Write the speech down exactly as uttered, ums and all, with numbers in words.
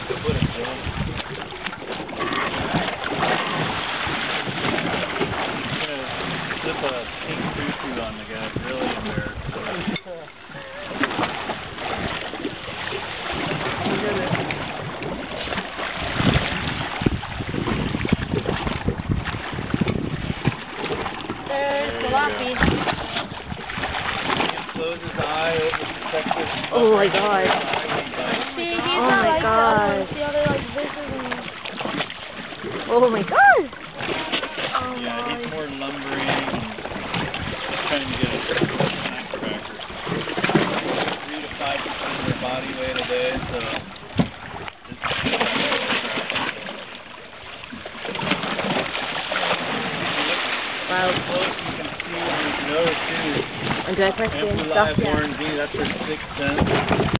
What a fool. He's gonna slip a pink tutu on the guy. Really embarrassed. There's the Loppy. Close his eye, overprotective. Oh my god. See, he's Oh not my like god. that. The other like vicious and... Oh my god. Oh Yeah, my. he's more lumbering and trying to get a snack cracker. Three to five percent of their body weight a day, so this is Wow. close, you can see on his nose too. And do I press the Ample stop live yet? orange, that's their sixth sense.